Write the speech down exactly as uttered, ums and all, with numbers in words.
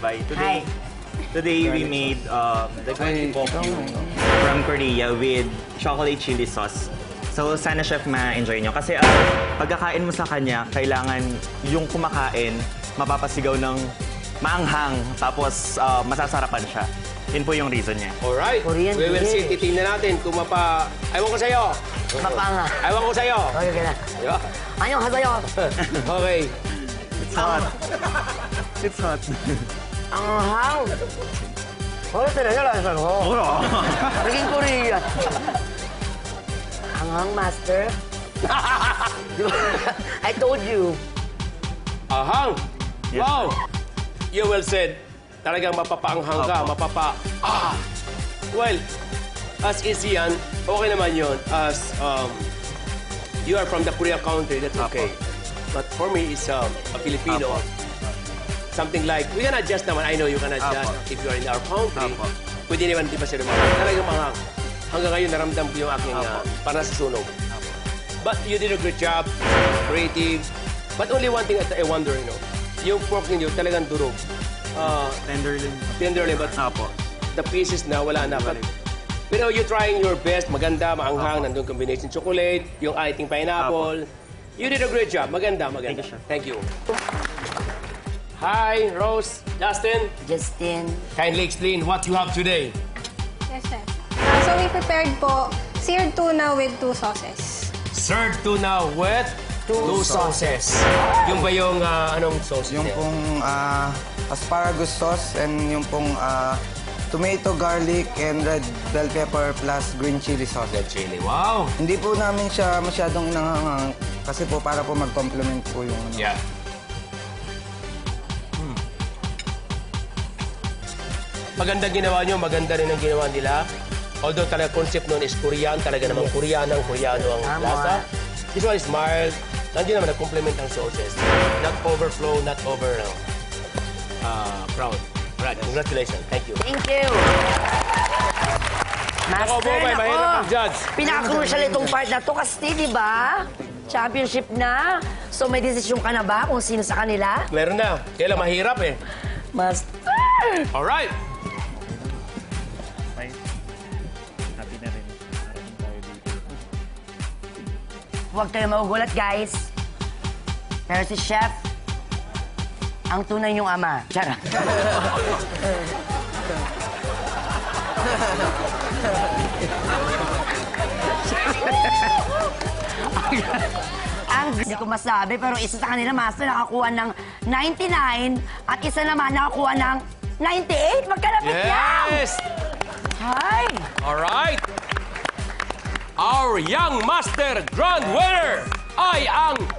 Levi. Today, today we made um, the Goji Bokyu from Korea with chocolate chili sauce. So, sana chef ma-enjoy nyo. Kasi uh, pagkakain mo sa kanya, kailangan yung kumakain, mapapasigaw ng maanghang, tapos uh, masasarapan siya. Yun po yung reason niya. Alright. Korean We will see. dish. Titingnan natin kung mapa... Ewan ko sa'yo. Mapanga. Ewan ko sa'yo. Okay, okay na. Yeah. Anyong hasayo. Okay. It's hot. It's hot. Ang hang. Wala talaga lang ko. Naging Korean. Ang hang, master. I told you. Ahang. Yes, Wow. You well said. Talagang mapapaanghang ka, Opo. mapapa... Ah! Well, as easy yan, okay naman yun. As um, you are from the Korean country, that's okay. But for me, it's um, a Filipino. Apo. Something like, we can adjust naman. I know you can adjust Apo. if you are in our country. Apo. Pwede naman di pa sila mga talagang manghang. Hanggang ngayon, naramdam ko yung aking uh, para sa sunog. But you did a good job, creative. But only one thing I wonder, you know, yung pork ninyo talagang durog. Uh, Tenderly. tenderly, but Apo. the pieces na wala na. But, pero you trying your best, maganda, maanghang, nandun combination chocolate, yung ating pineapple. You did a great job. Maganda, maganda. Thank you, chef. Thank you. Hi, Rose, Justin. Justin. Kindly explain what you have today. Yes, chef. Uh, so we prepared po seared tuna with two sauces. Served tuna with two, sauces. Yung ba yung ah, anong sauce? Yung niya? pong ah, asparagus sauce and yung pong ah, tomato, garlic, and red bell pepper plus green chili sauce. Red chili. Wow! Hindi po namin siya masyadong inanghang kasi po para po mag-complement po yung... Ano. Yeah. Maganda ginawa nyo, maganda rin ang ginawa nila. Although talaga concept nun is Korean, talaga namang Koreanang, Koreano ang Tama. lasa. This one is mild. Nandiyan naman, nag-complement ang sauces. Not overflow, not over, no. Uh, proud. Right, congratulations. Thank you. Thank you. Ako, Master, Bobay, mahirap nako. ang judge. Pinaka-crucial itong part na to kasi, di ba? Championship na. So may desisyon ka na ba kung sino sa kanila? Meron na. Kailan mahirap eh. Master! Alright. Happy na rin. Maraming tayo dito. Huwag kayo magugulat, guys. Pero si Chef, ang tunay niyong ama. Charot. Ang hindi ko masabi, pero isa sa kanila, Master, nakakuha ng ninety-nine at isa naman nakakuha ng ninety-eight. Magkalapit yan! Yes! Hi! Alright. Our young master grand winner ay ang